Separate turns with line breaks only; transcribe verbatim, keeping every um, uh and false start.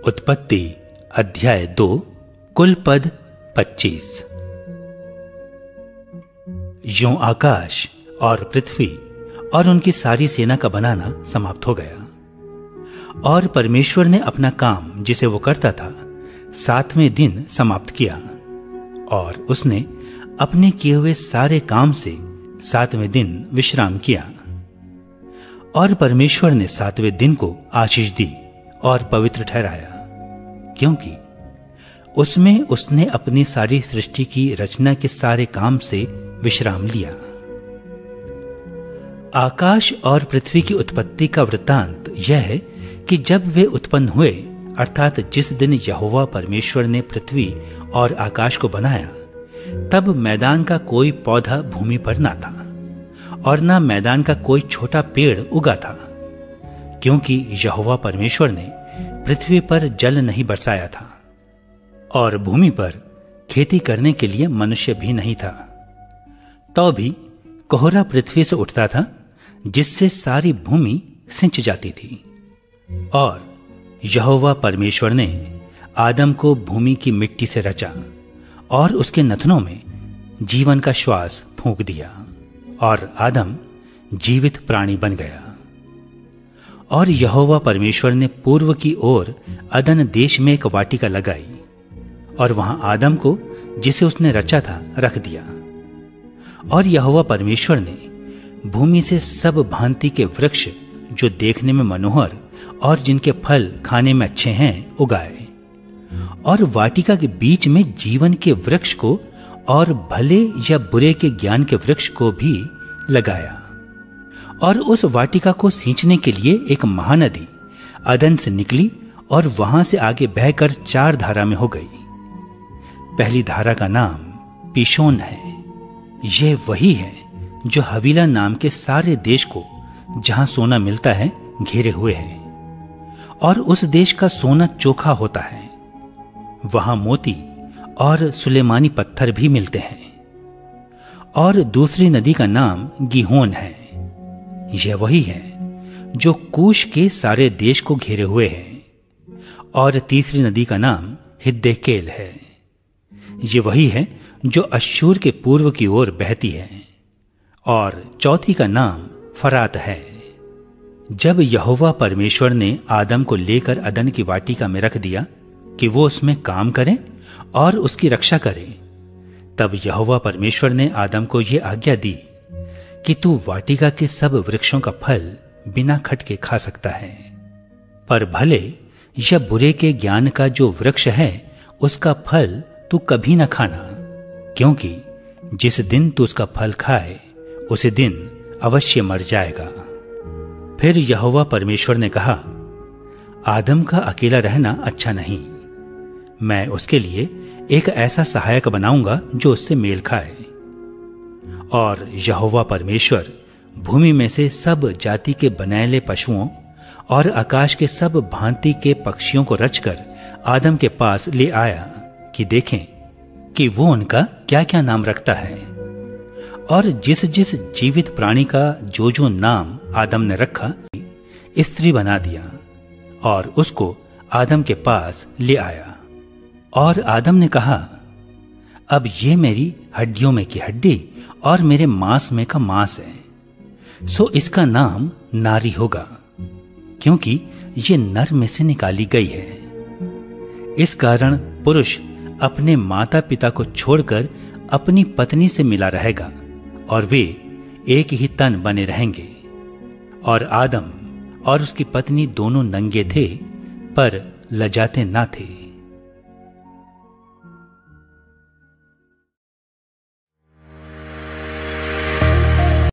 उत्पत्ति अध्याय दो कुल पद पच्चीस। यों आकाश और पृथ्वी और उनकी सारी सेना का बनाना समाप्त हो गया, और परमेश्वर ने अपना काम जिसे वो करता था सातवें दिन समाप्त किया, और उसने अपने किए हुए सारे काम से सातवें दिन विश्राम किया। और परमेश्वर ने सातवें दिन को आशीष दी और पवित्र ठहराया, क्योंकि उसमें उसने अपनी सारी सृष्टि की रचना के सारे काम से विश्राम लिया। आकाश और पृथ्वी की उत्पत्ति का वृत्तांत यह है कि जब वे उत्पन्न हुए, अर्थात जिस दिन यहोवा परमेश्वर ने पृथ्वी और आकाश को बनाया, तब मैदान का कोई पौधा भूमि पर ना था, और ना मैदान का कोई छोटा पेड़ उगा था, क्योंकि यहोवा परमेश्वर ने पृथ्वी पर जल नहीं बरसाया था, और भूमि पर खेती करने के लिए मनुष्य भी नहीं था। तो भी कोहरा पृथ्वी से उठता था, जिससे सारी भूमि सिंच जाती थी। और यहोवा परमेश्वर ने आदम को भूमि की मिट्टी से रचा, और उसके नथनों में जीवन का श्वास फूंक दिया, और आदम जीवित प्राणी बन गया। और यहोवा परमेश्वर ने पूर्व की ओर अदन देश में एक वाटिका लगाई, और वहां आदम को जिसे उसने रचा था रख दिया। और यहोवा परमेश्वर ने भूमि से सब भांति के वृक्ष जो देखने में मनोहर और जिनके फल खाने में अच्छे हैं उगाए, और वाटिका के बीच में जीवन के वृक्ष को और भले या बुरे के ज्ञान के वृक्ष को भी लगाया। और उस वाटिका को सींचने के लिए एक महानदी अदन से निकली और वहां से आगे बहकर चार धारा में हो गई। पहली धारा का नाम पीशोन है। यह वही है जो हवीला नाम के सारे देश को, जहां सोना मिलता है, घेरे हुए है, और उस देश का सोना चोखा होता है। वहां मोती और सुलेमानी पत्थर भी मिलते हैं। और दूसरी नदी का नाम गीहोन है। यह वही है जो कूश के सारे देश को घेरे हुए है। और तीसरी नदी का नाम हिद्देकेल है। यह वही है जो अश्शूर के पूर्व की ओर बहती है। और चौथी का नाम फरात है। जब यहोवा परमेश्वर ने आदम को लेकर अदन की वाटिका में रख दिया कि वो उसमें काम करे और उसकी रक्षा करे, तब यहोवा परमेश्वर ने आदम को यह आज्ञा दी कि तू वाटिका के सब वृक्षों का फल बिना खटके खा सकता है, पर भले या बुरे के ज्ञान का जो वृक्ष है उसका फल तू कभी न खाना, क्योंकि जिस दिन तू उसका फल खाए उसी दिन अवश्य मर जाएगा। फिर यहोवा परमेश्वर ने कहा, आदम का अकेला रहना अच्छा नहीं, मैं उसके लिए एक ऐसा सहायक बनाऊंगा जो उससे मेल खाए। और यहोवा परमेश्वर भूमि में से सब जाति के बनैले पशुओं और आकाश के सब भांति के पक्षियों को रचकर आदम के पास ले आया कि देखें कि वो उनका क्या क्या नाम रखता है। और जिस जिस जीवित प्राणी का जो जो नाम आदम ने रखा, स्त्री बना दिया और उसको आदम के पास ले आया। और आदम ने कहा, अब ये मेरी हड्डियों में की हड्डी और मेरे मांस में का मांस है, सो इसका नाम नारी होगा, क्योंकि ये नर में से निकाली गई है। इस कारण पुरुष अपने माता पिता को छोड़कर अपनी पत्नी से मिला रहेगा, और वे एक ही तन बने रहेंगे। और आदम और उसकी पत्नी दोनों नंगे थे, पर लजाते ना थे।